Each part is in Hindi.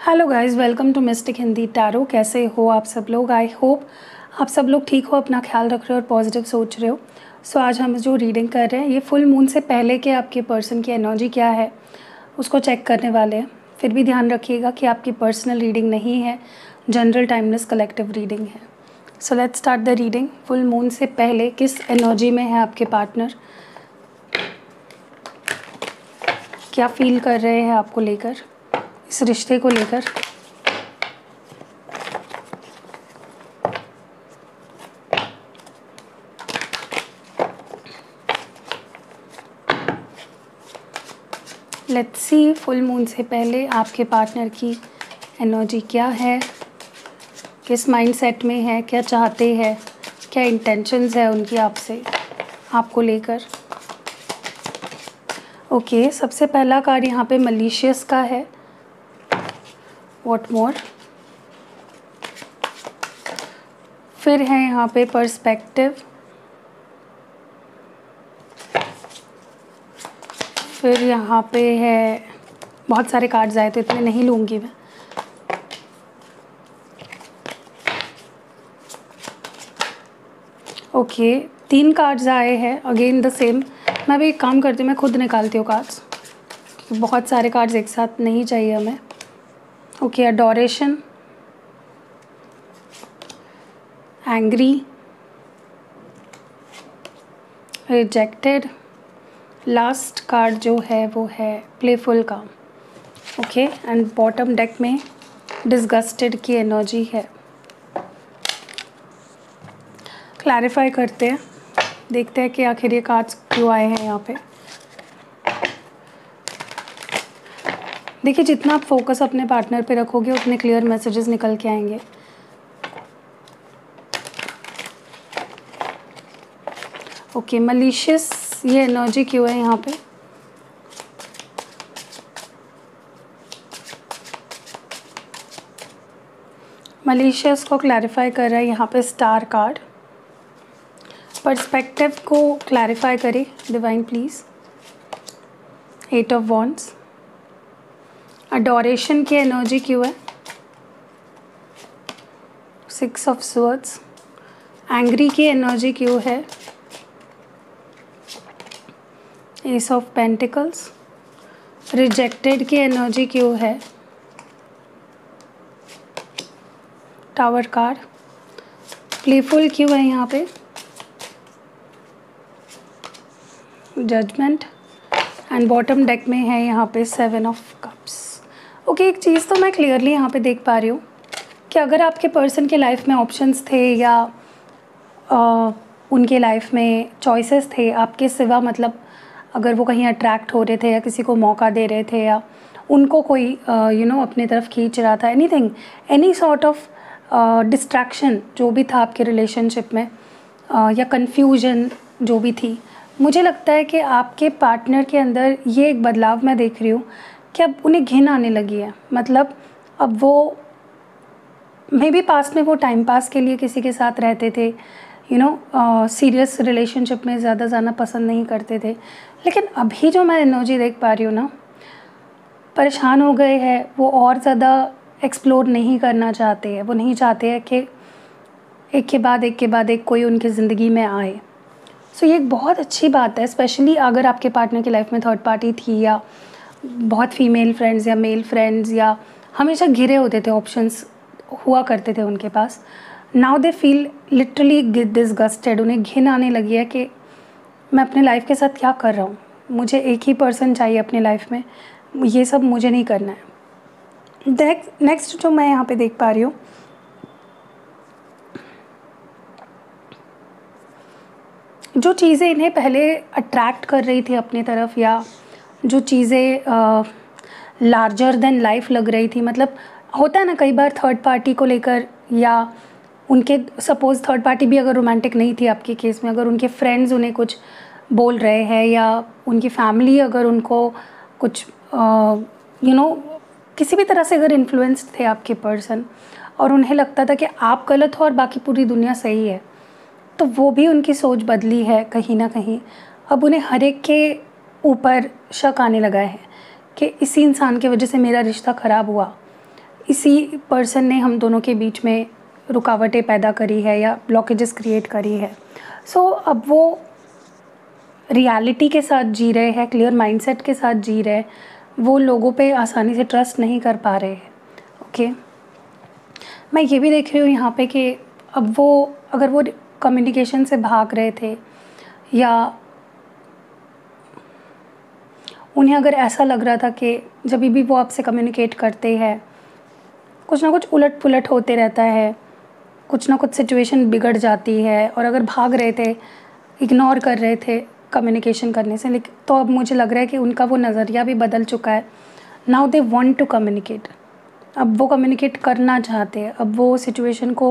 Hello guys, welcome to mystic Hindi tarot. कैसे हो आप सब लोग? आई होप आप सब लोग ठीक हो, अपना ख्याल रख रहे हो और पॉजिटिव सोच रहे हो। सो आज हम जो रीडिंग कर रहे हैं ये फुल मून से पहले के आपके पर्सन की एनर्जी क्या है उसको चेक करने वाले हैं। फिर भी ध्यान रखिएगा कि आपकी पर्सनल रीडिंग नहीं है, जनरल टाइमलेस कलेक्टिव रीडिंग है। So let's start the reading. Full moon से पहले किस एनर्जी में है आपके पार्टनर, क्या फील कर रहे हैं आपको लेकर, इस रिश्ते को लेकर। लेट्स सी फुल मून से पहले आपके पार्टनर की एनर्जी क्या है, किस माइंडसेट में है, क्या चाहते हैं, क्या इंटेंशंस है उनकी आपसे, आपको लेकर। ओके, सबसे पहला कार्ड यहाँ पे मलिशियस का है। What more? फिर है यहाँ पे पर्सपेक्टिव। फिर यहाँ पे है, बहुत सारे कार्ड्स आए तो इतने नहीं लूँगी मैं। ओके, 3 कार्ड्स आए हैं, अगेन द सेम। मैं भी एक काम करती हूँ, मैं खुद निकालती हूँ कार्ड्स, बहुत सारे कार्ड्स एक साथ नहीं चाहिए हमें। Okay, adoration, angry, rejected, last card जो है वो है प्लेफुल का। ओके, एंड बॉटम डेक में डिस्गस्टेड की एनर्जी है। क्लैरिफाई करते हैं, देखते हैं कि आखिर ये कार्ड्स क्यों आए हैं यहाँ पे। देखिए, जितना आप फोकस अपने पार्टनर पे रखोगे उतने क्लियर मैसेजेस निकल के आएंगे। ओके, मलिशियस ये एनर्जी क्यों है यहाँ पे? मलिशियस को क्लैरिफाई कर रहा है यहाँ पे स्टार कार्ड। पर्सपेक्टिव को क्लैरिफाई करें divine please. 8 of wands. Adoration की एनर्जी क्यों है? 6 ऑफ स्वर्ड्स। एंग्री की एनर्जी क्यों है? Ace of pentacles. रिजेक्टेड की एनर्जी क्यों है? Tower card. प्लेफुल क्यों है यहाँ पे? जजमेंट। एंड बॉटम डेक में है यहाँ पे 7 ऑफ कप्स। ओके, एक चीज़ तो मैं क्लियरली यहाँ पे देख पा रही हूँ कि अगर आपके पर्सन के लाइफ में ऑप्शंस थे या उनके लाइफ में चॉइसेस थे आपके सिवा, मतलब अगर वो कहीं अट्रैक्ट हो रहे थे या किसी को मौका दे रहे थे या उनको कोई अपने तरफ खींच रहा था, anything, any sort of distraction जो भी था आपके रिलेशनशिप में, या कन्फ्यूजन जो भी थी, मुझे लगता है कि आपके पार्टनर के अंदर ये एक बदलाव मैं देख रही हूँ कि अब उन्हें घिन आने लगी है। मतलब अब वो मे बी पास्ट में वो टाइम पास के लिए किसी के साथ रहते थे, सीरियस रिलेशनशिप में ज़्यादा जाना पसंद नहीं करते थे, लेकिन अभी जो मैं एनर्जी देख पा रही हूँ ना, परेशान हो गए हैं वो, और ज़्यादा एक्सप्लोर नहीं करना चाहते हैं। वो नहीं चाहते हैं कि एक के बाद एक कोई उनकी ज़िंदगी में आए। सो ये एक बहुत अच्छी बात है, स्पेशली अगर आपके पार्टनर की लाइफ में थर्ड पार्टी थी या बहुत फीमेल फ्रेंड्स या मेल फ्रेंड्स या हमेशा घिरे होते थे, ऑप्शंस हुआ करते थे उनके पास। Now they feel literally disgusted, उन्हें घिन आने लगी है कि मैं अपने लाइफ के साथ क्या कर रहा हूँ, मुझे एक ही पर्सन चाहिए अपनी लाइफ में, ये सब मुझे नहीं करना है। नेक्स्ट जो मैं यहाँ पे देख पा रही हूँ, जो चीज़ें इन्हें पहले अट्रैक्ट कर रही थी अपनी तरफ, या जो चीज़ें लार्जर देन लाइफ लग रही थी, मतलब होता है ना कई बार थर्ड पार्टी को लेकर, या उनके सपोज़ थर्ड पार्टी भी अगर रोमांटिक नहीं थी आपके केस में, अगर उनके फ्रेंड्स उन्हें कुछ बोल रहे हैं या उनकी फैमिली अगर उनको कुछ किसी भी तरह से अगर इन्फ्लुएंस्ड थे आपके पर्सन, और उन्हें लगता था कि आप गलत हो और बाकी पूरी दुनिया सही है, तो वो भी उनकी सोच बदली है कहीं ना कहीं। अब उन्हें हर एक के ऊपर शक आने लगा है कि इसी इंसान की वजह से मेरा रिश्ता ख़राब हुआ, इसी पर्सन ने हम दोनों के बीच में रुकावटें पैदा करी है या ब्लॉकेजेस क्रिएट करी है। सो अब वो रियलिटी के साथ जी रहे हैं, क्लियर माइंडसेट के साथ जी रहे हैं, वो लोगों पे आसानी से ट्रस्ट नहीं कर पा रहे हैं। ओके, मैं ये भी देख रही हूँ यहाँ पे कि अब वो अगर वो कम्युनिकेशन से भाग रहे थे या उन्हें अगर ऐसा लग रहा था कि जब भी वो आपसे कम्युनिकेट करते हैं कुछ ना कुछ उलट पुलट होते रहता है, कुछ ना कुछ सिचुएशन बिगड़ जाती है, और अगर भाग रहे थे, इग्नोर कर रहे थे कम्युनिकेशन करने से, लेकिन तो अब मुझे लग रहा है कि उनका वो नज़रिया भी बदल चुका है। Now they want to communicate, अब वो कम्युनिकेट करना चाहते हैं, अब वो सिचुएशन को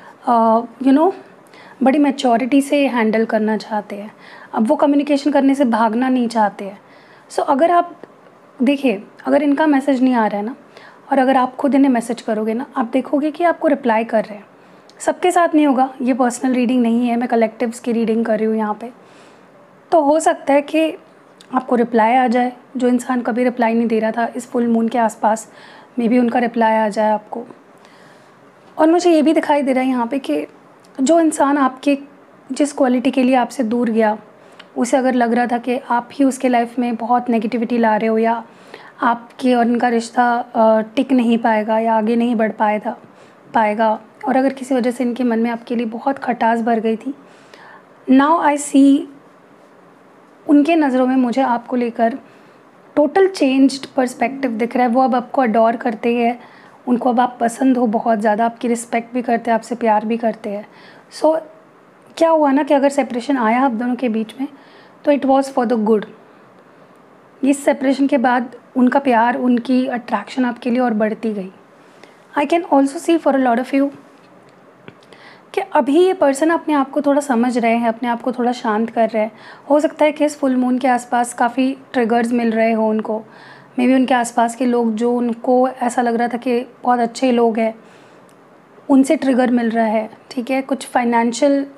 बड़ी मैच्योरिटी से हैंडल करना चाहते हैं, अब वो कम्युनिकेशन करने से भागना नहीं चाहते हैं। सो अगर आप देखिए, अगर इनका मैसेज नहीं आ रहा है ना, और अगर आप खुद इन्हें मैसेज करोगे ना, आप देखोगे कि आपको रिप्लाई कर रहे हैं। सबके साथ नहीं होगा, ये पर्सनल रीडिंग नहीं है, मैं कलेक्टिव्स की रीडिंग कर रही हूँ यहाँ पे। तो हो सकता है कि आपको रिप्लाई आ जाए, जो इंसान कभी रिप्लाई नहीं दे रहा था इस फुल मून के आसपास, मे बी उनका रिप्लाई आ जाए आपको। और मुझे ये भी दिखाई दे रहा है यहाँ पे कि जो इंसान आपके जिस क्वालिटी के लिए आपसे दूर गया, उसे अगर लग रहा था कि आप ही उसके लाइफ में बहुत नेगेटिविटी ला रहे हो, या आपके और उनका रिश्ता टिक नहीं पाएगा या आगे नहीं बढ़ पाएगा, और अगर किसी वजह से इनके मन में आपके लिए बहुत खटास भर गई थी, नाउ आई सी, उनके नज़रों में मुझे आपको लेकर टोटल चेंज्ड पर्सपेक्टिव दिख रहा है। वो अब आपको अडोर करते हैं, उनको अब आप पसंद हो बहुत ज़्यादा, आपकी रिस्पेक्ट भी करते हैं, आपसे प्यार भी करते हैं। सो क्या हुआ ना कि अगर सेपरेशन आया आप दोनों के बीच में, तो it was for the good. इस सेपरेशन के बाद उनका प्यार, उनकी अट्रैक्शन आपके लिए और बढ़ती गई। I can also see for a lot of you कि अभी ये पर्सन अपने आप को थोड़ा समझ रहे हैं, अपने आप को थोड़ा शांत कर रहे हैं। हो सकता है कि इस फुल मून के आसपास काफ़ी ट्रिगर्स मिल रहे हो उनको, मे बी उनके आसपास के लोग जो उनको ऐसा लग रहा था कि बहुत अच्छे लोग हैं, उनसे ट्रिगर मिल रहा है। ठीक है, कुछ फाइनेंशियल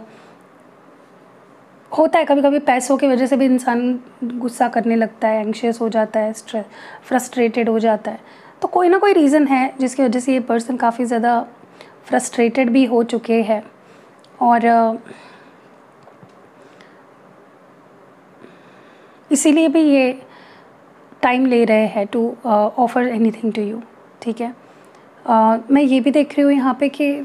होता है, कभी कभी पैसों की वजह से भी इंसान गुस्सा करने लगता है, एंग्शियस हो जाता है, स्ट्रेस, फ्रस्ट्रेटेड हो जाता है। तो कोई ना कोई रीज़न है जिसकी वजह से ये पर्सन काफ़ी ज़्यादा फ्रस्ट्रेटेड भी हो चुके हैं, और इसीलिए भी ये टाइम ले रहे हैं to offer anything to you. ठीक है, मैं ये भी देख रही हूँ यहाँ पे कि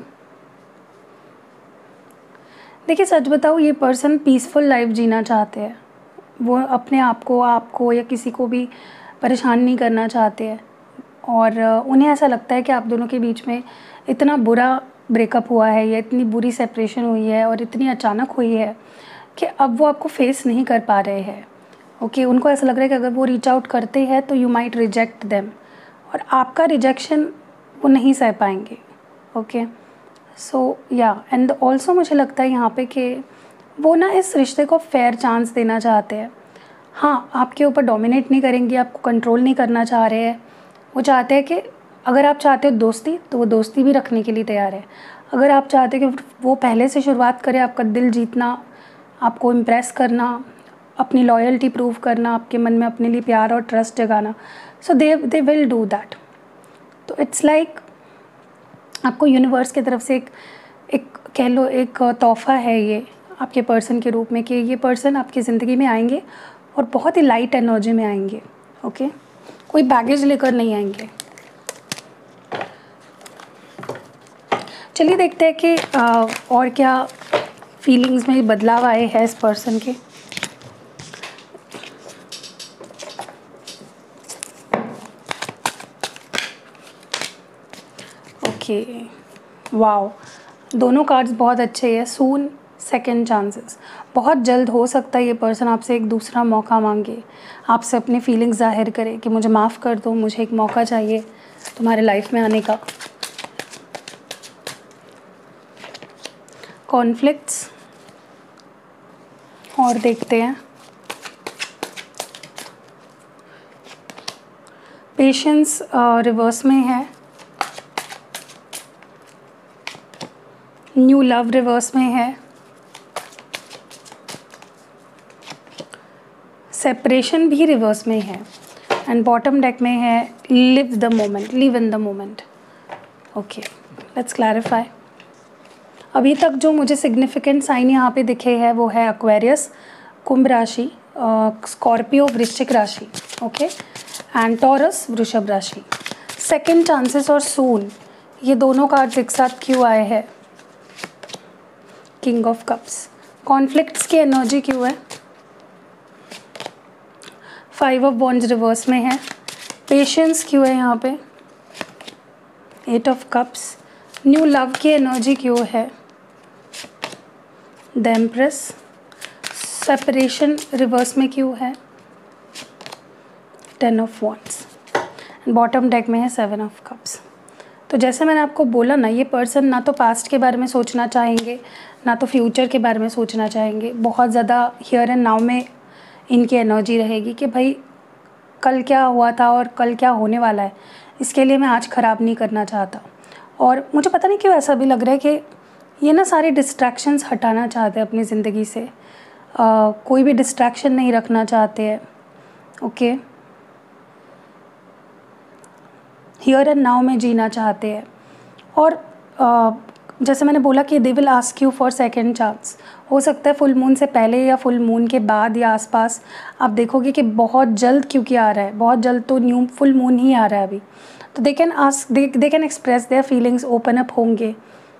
देखिए, सच बताऊँ, ये पर्सन पीसफुल लाइफ जीना चाहते हैं। वो अपने आप को, आपको या किसी को भी परेशान नहीं करना चाहते हैं, और उन्हें ऐसा लगता है कि आप दोनों के बीच में इतना बुरा ब्रेकअप हुआ है, या इतनी बुरी सेपरेशन हुई है और इतनी अचानक हुई है कि अब वो आपको फेस नहीं कर पा रहे हैं। ओके, उनको ऐसा लग रहा है कि अगर वो रीच आउट करते हैं तो यू माइट रिजेक्ट देम, और आपका रिजेक्शन वो नहीं सह पाएंगे। ओके, सो या एंड ऑल्सो मुझे लगता है यहाँ पे कि वो ना इस रिश्ते को फेयर चांस देना चाहते हैं। हाँ, आपके ऊपर डोमिनेट नहीं करेंगे, आपको कंट्रोल नहीं करना चाह रहे हैं। वो चाहते हैं कि अगर आप चाहते हो दोस्ती, तो वो दोस्ती भी रखने के लिए तैयार है। अगर आप चाहते हो कि वो पहले से शुरुआत करे, आपका दिल जीतना, आपको इम्प्रेस करना, अपनी लॉयल्टी प्रूव करना, आपके मन में अपने लिए प्यार और ट्रस्ट जगाना, so they will do that. तो इट्स लाइक आपको यूनिवर्स की तरफ से एक कह लो एक तोहफ़ा है ये आपके पर्सन के रूप में, कि ये पर्सन आपकी ज़िंदगी में आएंगे और बहुत ही लाइट एनर्जी में आएंगे। ओके, कोई बैगेज लेकर नहीं आएंगे। चलिए देखते हैं कि और क्या फीलिंग्स में बदलाव आए हैं इस पर्सन के। ओके, वाओ, दोनों कार्ड्स बहुत अच्छे हैं। सून, सेकंड चांसेस, बहुत जल्द हो सकता है ये पर्सन आपसे एक दूसरा मौका मांगे, आपसे अपनी फीलिंग्स जाहिर करे कि मुझे माफ़ कर दो, मुझे एक मौका चाहिए तुम्हारे लाइफ में आने का। कॉन्फ्लिक्ट्स, और देखते हैं। पेशेंस रिवर्स में है, न्यू लव रिवर्स में है, सेपरेशन भी रिवर्स में है, एंड बॉटम डेक में है live the moment, live in the moment. Okay, let's clarify. अभी तक जो मुझे सिग्निफिकेंट साइन यहाँ पे दिखे हैं वो है एक्वेरियस, कुंभ राशि, स्कॉर्पियो वृश्चिक राशि, ओके, एंड टॉरस वृषभ राशि। सेकंड चांसेस और सून, ये दोनों कार्ड्स एक साथ क्यों आए हैं? किंग ऑफ कप्स, कॉन्फ्लिक्ट्स की एनर्जी क्यों है? फाइव ऑफ वॉन्ड्स रिवर्स में है, पेशेंस क्यों है यहाँ पे? Eight of cups, new love की एनर्जी क्यों है? द एम्प्रेस, सेपरेशन रिवर्स में क्यों है? Ten of wands, bottom deck में है सेवन ऑफ कप्स। तो जैसे मैंने आपको बोला ना, ये पर्सन ना तो पास्ट के बारे में सोचना चाहेंगे, ना तो फ्यूचर के बारे में सोचना चाहेंगे। बहुत ज़्यादा हियर एंड नाउ में इनकी एनर्जी रहेगी कि भाई कल क्या हुआ था और कल क्या होने वाला है, इसके लिए मैं आज ख़राब नहीं करना चाहता। और मुझे पता नहीं क्यों ऐसा भी लग रहा है कि ये ना सारे डिस्ट्रैक्शंस हटाना चाहते हैं अपनी ज़िंदगी से, कोई भी डिस्ट्रैक्शन नहीं रखना चाहते हैं, ओके, हियर एंड नाउ में जीना चाहते हैं। और जैसे मैंने बोला कि they will ask you for second chance. हो सकता है फुल मून से पहले या फुल मून के बाद या आसपास आप देखोगे कि बहुत जल्द, क्योंकि आ रहा है बहुत जल्द, तो न्यू फुल मून ही आ रहा है अभी, तो they can ask, they can express their feelings, open up होंगे।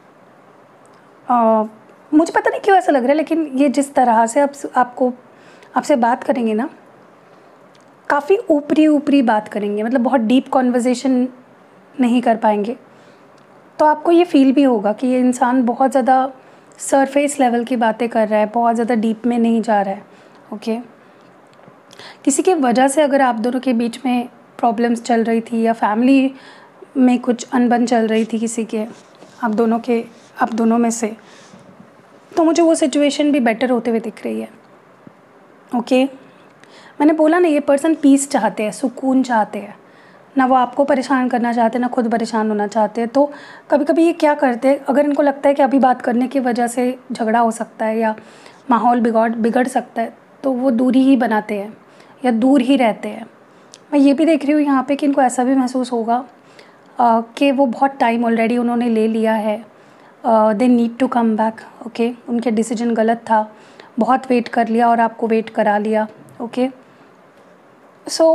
मुझे पता नहीं क्यों ऐसा लग रहा है, लेकिन ये जिस तरह से आपसे बात करेंगे ना, काफ़ी ऊपरी बात करेंगे, मतलब बहुत डीप कॉन्वर्जेसन नहीं कर पाएंगे। तो आपको ये फील भी होगा कि ये इंसान बहुत ज़्यादा सरफेस लेवल की बातें कर रहा है, बहुत ज़्यादा डीप में नहीं जा रहा है, ओके। किसी की वजह से अगर आप दोनों के बीच में प्रॉब्लम्स चल रही थी या फैमिली में कुछ अनबन चल रही थी किसी के, आप दोनों में से, तो मुझे वो सिचुएशन भी बेटर होते हुए दिख रही है, ओके। मैंने बोला ना, ये पर्सन पीस चाहते हैं, सुकून चाहते हैं, ना वो आपको परेशान करना चाहते, ना खुद परेशान होना चाहते हैं। तो कभी कभी ये क्या करते हैं, अगर इनको लगता है कि अभी बात करने की वजह से झगड़ा हो सकता है या माहौल बिगड़ सकता है, तो वो दूरी ही बनाते हैं या दूर ही रहते हैं। मैं ये भी देख रही हूँ यहाँ पे कि इनको ऐसा भी महसूस होगा कि वो बहुत टाइम ऑलरेडी उन्होंने ले लिया है, they need to come back, okay. उनके डिसीजन गलत था, बहुत वेट कर लिया और आपको वेट करा लिया, ओके। सो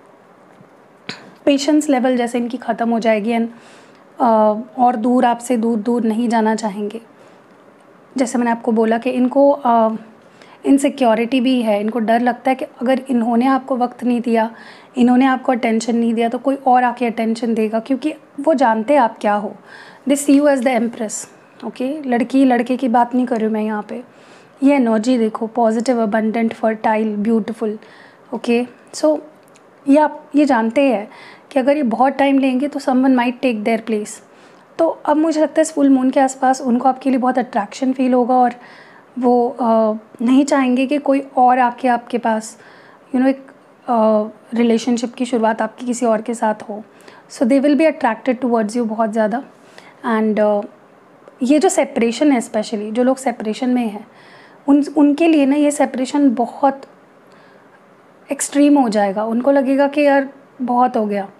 पेशेंस लेवल जैसे इनकी ख़त्म हो जाएगी एंड और दूर, आपसे दूर नहीं जाना चाहेंगे। जैसे मैंने आपको बोला कि इनको इनसिक्योरिटी भी है, इनको डर लगता है कि अगर इन्होंने आपको वक्त नहीं दिया, इन्होंने आपको अटेंशन नहीं दिया, तो कोई और आके अटेंशन देगा, क्योंकि वो जानते हैं आप क्या हो। They see you as the empress, okay. लड़की लड़के की बात नहीं कर रही हूँ मैं यहाँ पे। ये एनर्जी देखो, positive, abundant, fertile, beautiful, okay. So ये आप ये जानते हैं कि अगर ये बहुत टाइम लेंगे तो someone might take their place. तो अब मुझे लगता है इस फुल मून के आसपास उनको आपके लिए बहुत अट्रैक्शन फील होगा और वो नहीं चाहेंगे कि कोई और आके आपके पास एक रिलेशनशिप की शुरुआत आपकी किसी और के साथ हो। So they will be attracted towards you बहुत ज़्यादा। एंड ये जो सेपरेशन है, स्पेशली जो लोग सेपरेशन में हैं, उनके लिए ना ये सेपरेशन बहुत एक्सट्रीम हो जाएगा। उनको लगेगा कि यार बहुत हो गया,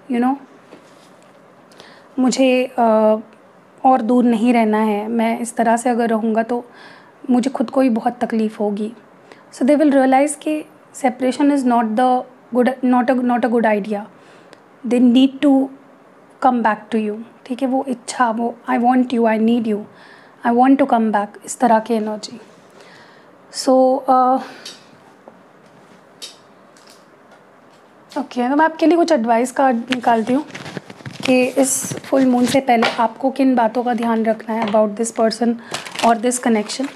मुझे और दूर नहीं रहना है, मैं इस तरह से अगर रहूँगा तो मुझे खुद को ही बहुत तकलीफ़ होगी। सो दे विल रियलाइज़ कि separation is not a good idea. They need to come back to you, ठीक है। वो इच्छा, वो I want you, I need you, I want to come back, इस तरह की एनर्जी। सो ओके, तो मैं आपके लिए कुछ एडवाइस कार्ड निकालती हूँ कि इस फुल मून से पहले आपको किन बातों का ध्यान रखना है अबाउट दिस पर्सन और दिस कनेक्शन।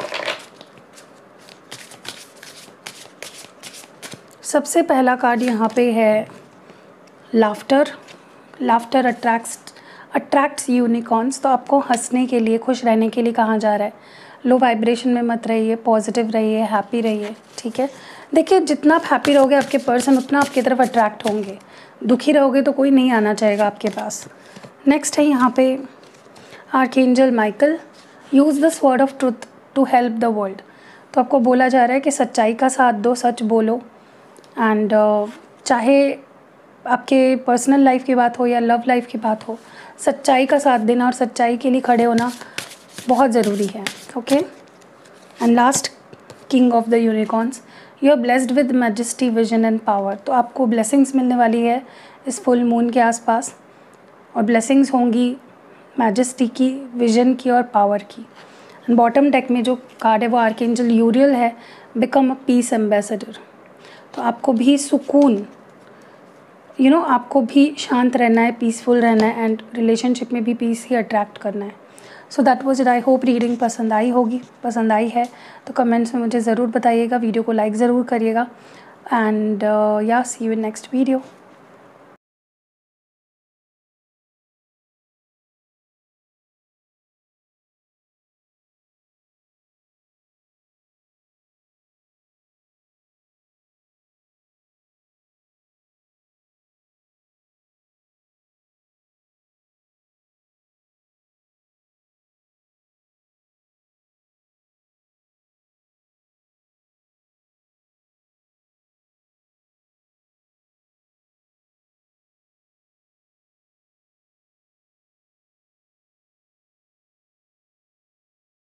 सबसे पहला कार्ड यहाँ पे है लाफ्टर। Laughter attracts unicorns. तो आपको हंसने के लिए, खुश रहने के लिए कहा जा रहा है। लो वाइब्रेशन में मत रहिए, पॉजिटिव रहिए, हैप्पी रहिए, ठीक है। देखिए, जितना आप हैप्पी रहोगे आपके पर्सन उतना आपकी तरफ अट्रैक्ट होंगे। दुखी रहोगे तो कोई नहीं आना चाहेगा आपके पास। नेक्स्ट है यहाँ पे archangel Michael. Use the sword of truth to help the world. तो आपको बोला जा रहा है कि सच्चाई का साथ दो, सच बोलो। एंड चाहे आपके पर्सनल लाइफ की बात हो या लव लाइफ की बात हो, सच्चाई का साथ देना और सच्चाई के लिए खड़े होना बहुत ज़रूरी है। Okay, and last, king of the unicorns, you are blessed with majesty, vision and power. तो आपको ब्लेसिंग्स मिलने वाली है इस फुल मून के आसपास, और ब्लेसिंग्स होंगी मैजेस्टी की, विजन की और पावर की। एंड बॉटम डेक में जो कार्ड है वो आर्कएंजल यूरियल है, बिकम अ पीस एम्बेसडर। तो आपको भी सुकून, आपको भी शांत रहना है, पीसफुल रहना है, एंड रिलेशनशिप में भी पीस ही अट्रैक्ट करना है। So that was it. I hope reading पसंद आई होगी। पसंद आई है तो कमेंट्स में मुझे ज़रूर बताइएगा, वीडियो को लाइक ज़रूर करिएगा, and yeah see you in next video.